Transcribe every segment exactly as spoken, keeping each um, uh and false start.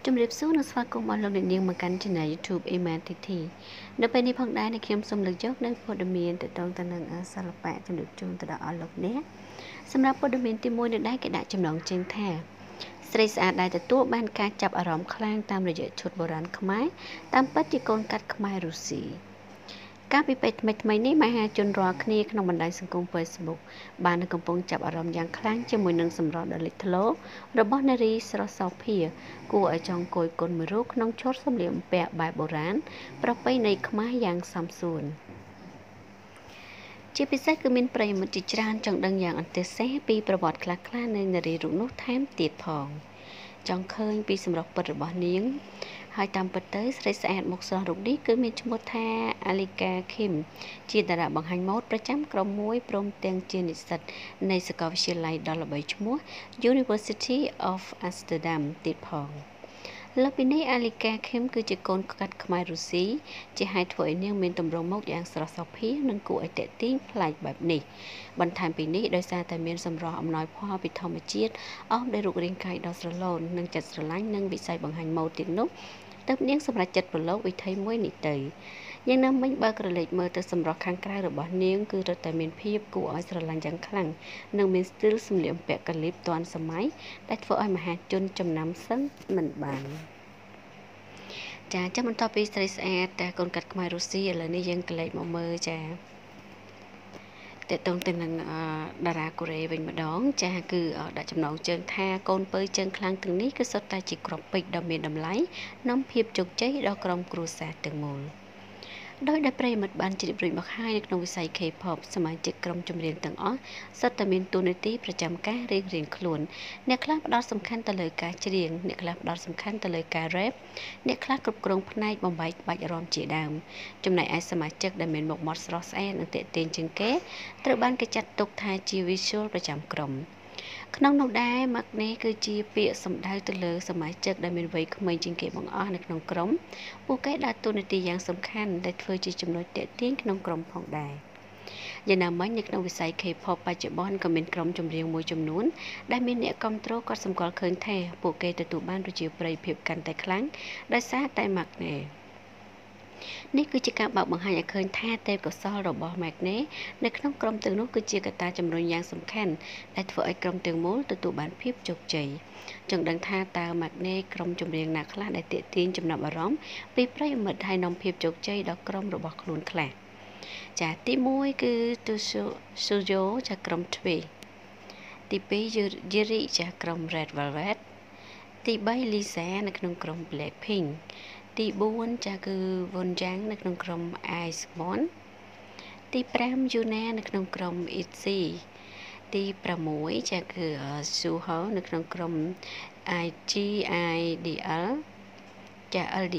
ជំរាបសួរនិងស្វាគមន៍មកលោកអ្នកនាងមកកាន់ Channel YouTube Iman ធីធីនៅពេលនេះផងដែរនេះខ្ញុំសូមលើកយកនៅព័ត៌មានទាក់ទងទៅនឹងសិល្បៈជំរាបជូនទៅដល់អស់លោកអ្នកសម្រាប់ព័ត៌មានទីមួយនៅដែរគេដាក់ចំណងជើងថាស្រីស្អាតដែលទទួលបានការចាប់អារម្មណ៍ខ្លាំងតាមរយៈឈុតបុរាណខ្មែរតាមពិតជាកូនកាត់ខ្មែររុស្ស៊ីកាលពីពេលថ្មីថ្មីនេះមហាជនរាល់គ្នាក្នុងបណ្ដាញសង្គម Facebook បានកំពុងចាប់អារម្មណ៍យ៉ាងខ្លាំងជាមួយនឹងសម្រស់ដ៏លេចធ្លោរបស់នារីស្រស់សោភាគួរឲ្យចង់គយគន់មួយរូបក្នុងឈុតសម្លៀកបំពាក់បែបបុរាណប្រពៃណីខ្មែរយ៉ាងសមសួនជាពិសេសគឺមានប្រិយមិត្តជាច្រើនចង់ដឹងយ៉ាងអន្ទះសេះពីប្រវត្តិខ្លះៗនៃនារីរូបនោះថែមទៀតផងចង់ឃើញពីសម្រស់ពិតរបស់នាងហើយតាមពិតទៅស្រីស្អាតមុខស្រស់រូបនេះគឺមានឈ្មោះថា Alika Kim ជាតារាបង្ហាញម៉ូដប្រចាំក្រុមមួយព្រមទាំងជានិស្សិតនៃសាកលវិទ្យាល័យដ៏ល្បីឈ្មោះ University of Amsterdam ទៀតផងលើពីនេះ Alika Kim គឺជាកូនកាត់ខ្មែររុស្ស៊ីជាហេតុធ្វើឲ្យនាងមានទម្រង់មុខយ៉ាងស្រស់សោភានិងគួរឲ្យទាក់ទាញប្លែកបែបនេះបន្ថែមពីនេះដោយសារតែមានសម្រស់អំណោយផលពីធម្មជាតិអមដោយរូបរាងកាយដ៏ស្រឡូននិងចិត្តស្រឡាញ់និងវិស័យបង្ហាញម៉ូដទៀតនោះទើបនាងសម្រេចចិត្តប្រឡូកវិថីមួយនេះទៅយ៉ាងណាមិញបើក្រឡេកមើលទៅសម្រស់ខាងក្រៅរបស់នាងគឺរឹតតែមានភាពគួរឲ្យស្រឡាញ់យ៉ាងខ្លាំងនិងមានស្ទីលសម្លៀកបំពាក់កាលីបទាន់សម័យដែលធ្វើឲ្យមហាជនចំណាំសឹងមិនបានចាចាំបន្តពីស្រីស្អាតតែកូនកាត់ខ្មែររុស្ស៊ីឥឡូវនេះយើងក្រឡេកមកមើលចាតើតើទៅនឹងតារាកូរ៉េវិញម្ដងចាគឺដាក់ចំណងជើងថាកូនពៅជើងខ្លាំងទាំងនេះគឺសុទ្ធតែជាគ្រាប់ពេជ្រដ៏មានតម្លៃនាំភាពជោគជ័យដល់ក្រុមគ្រួសារទាំងមូលដោយដែលប្រិយមិត្តបានជ្រាបរួចមកហើយនៅក្នុងវិស័យ K-pop សមាជិកក្រុមចម្រៀងទាំងអស់សុទ្ធតែមានតួនាទីប្រចាំការរៀងៗខ្លួនអ្នកខ្លះផ្ដោតសំខាន់ទៅលើការច្រៀងអ្នកខ្លះផ្ដោតសំខាន់ទៅលើការ rap អ្នកខ្លះគ្រប់គ្រងផ្នែកបំបែកក្បាច់រាំជាដើមចំណែកឯសមាជិកដែលមានមុខមាត់ស្រស់ស្អាតនិងទាក់ទាញជាងគេត្រូវបានគេចាត់ទុកថាជា visual ប្រចាំក្រុមក្នុងនោះដែរម៉ាក់នេះគឺជាពាក្យសម្ដៅទៅលើសមាជិកដែលមានវ័យក្មេងជាងគេបង្អស់នៅក្នុងក្រុមពួកគេដើរតួនាទីយ៉ាងសំខាន់ដែលធ្វើជាចំណុចទាក់ទាញក្នុងក្រុមផងដែរយ៉ាងណាមិញនៅក្នុងវិស័យ K-pop បច្ចុប្បន្នក៏មានក្រុមចម្រៀងមួយចំនួនដែលមានអ្នកគាំទ្រគាត់សម្គាល់ឃើញថាពួកគេទទួលបានប្រជាប្រិយភាពកាន់តែខ្លាំងដោយសារតែម៉ាក់នេះនេះគឺជាការបើកបង្ហាញឲ្យឃើញថាទេពកោសល្យរបស់ Magne នៅក្នុងក្រុមទាំងនោះគឺជាកត្តាជំរុញយ៉ាងសំខាន់ដែលធ្វើឲ្យក្រុមទាំងមូលទទួលបានភាពជោគជ័យចង់ដឹងថាតើ Magne ក្រុមចម្រៀងណាខ្លះដែលទាក់ទាញចំណាប់អារម្មណ៍ពីប្រិយមិត្តហើយនាំភាពជោគជ័យដល់ក្រុមរបស់ខ្លួនខ្លះចាទីមួយគឺ Suzo ចាក្រុម Twice ទីពីរ Yuri ចាក្រុម Red Velvet ទីបី Lisa នៅក្នុងក្រុម Blackpinkទីបួនចាគឺ Wonjang នៅក្នុងក្រុម Iceman ទីប្រាំ Yuna នៅក្នុងក្រុម Itzy ទីប្រាំមួយចាគឺ Suho នៅក្នុងក្រុម i gi idl ចា ldl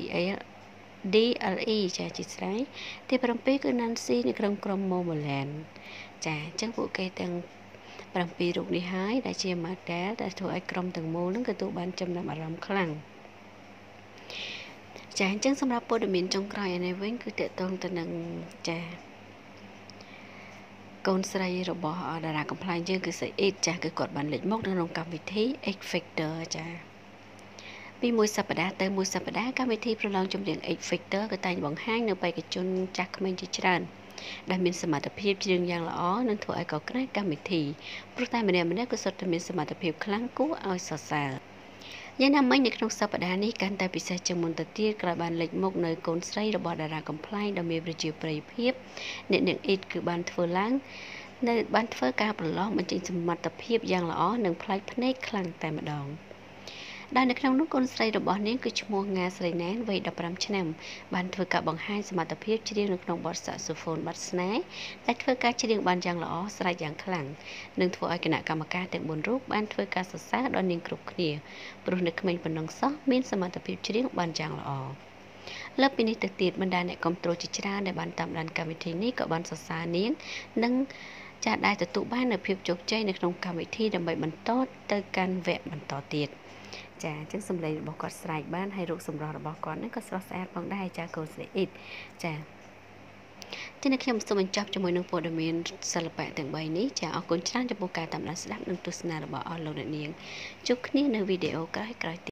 dle ចាជាស្រ័យទីប្រាំពីរគឺ Nancy នៅក្នុងក្រុម Momoland ចាអញ្ចឹងពួកគេទាំងប្រាំពីររូបនេះហើយដែលជា model ដែលធ្វើឲ្យក្រុមទាំងមូលនឹងទទួលបានចំណាប់អារម្មណ៍ខ្លាំងចាអញ្ចឹងសម្រាប់ព័ត៌មានចុងក្រោយឯនេះវិញគឺតកតងទៅនឹងចាកូនស្រីរបស់តារាកំ pl ែងយើងគឺស្រីអ៊ីតចាគឺគាត់បានលេចមុខនៅក្នុងកម្មវិធី X Factor ចាពីមួយសប្តាហ៍ទៅមួយសប្តាហ៍កម្មវិធីប្រឡងចម្រៀង X Factor ក៏តែងបង្ហាញនៅបេក្ខជនចាស់ក្មេងជាច្រើនដែលមានសមត្ថភាពច្រៀងយ៉ាងល្អនិងធ្វើឲ្យកក្នែកម្មវិធីព្រោះតែម្នាក់ម្នាក់ក៏សុទ្ធតែមានសមត្ថភាពខ្លាំងគួរឲ្យសរសើរយ៉ាងណាមិញនៅក្នុងសប្តាហ៍នេះកាន់តែពិសេសជាងមុនទៅទៀតក្រោយបានលេចមុខនៅកូនស្រីរបស់តារាកំ pl ែងដ៏មានប្រជាប្រិយភាពអ្នកនាងអ៊ីតគឺបានធ្វើឡើងនៅបានធ្វើការប្រឡងបញ្ចេញសមត្ថភាពយ៉ាងល្អនិងប្លែកភ្នែកខ្លាំងតែម្ដងដែលនៅក្នុងនោះកូនស្រីរបស់នាងគឺឈ្មោះងាស្រីណែនវ័យដប់ប្រាំឆ្នាំបានធ្វើការបង្ហាញសមត្ថភាពច្រៀងនៅក្នុងបទសាក់សូហ្វូនបាត់ស្នេហ៍ដែលធ្វើការច្រៀងបានយ៉ាងល្អស្រេចយ៉ាងខ្លាំងនិងធ្វើឲ្យគណៈកម្មការទាំងបួនរូបបានធ្វើការសរសើរដល់នាងគ្រប់គ្នាព្រោះនៅក្មេងប៉ុណ្ណឹងសោះមានសមត្ថភាពច្រៀងបានយ៉ាងល្អលើពីនេះទៅទៀតបណ្ដាអ្នកគាំទ្រជាច្រើនដែលបានតាមដានកម្មវិធីនេះក៏បានសរសើរនាងនិងចាដែលទទួលបាននូវភាពជោគជ័យនៅក្នុងកម្មវិធីដើម្បីបន្តទៅកាន់វគ្គបន្តទៀតចាអញ្ចឹងសម្លេងរបស់គាត់ស្រែកបានហើយរូបសម្រស់របស់គាត់ហ្នឹងក៏ស្រស់ស្អាតផងដែរចាកូនស្រីអ៊ីតចាចឹងខ្ញុំសូមបញ្ចប់ជាមួយនឹងព័ត៌មានសិល្បៈទាំងបីនេះចាអរគុណច្រើនចំពោះការតាមដានស្ដាប់និងទស្សនារបស់អស់លោកអ្នកនាងជួបគ្នានៅវីដេអូក្រោយៗ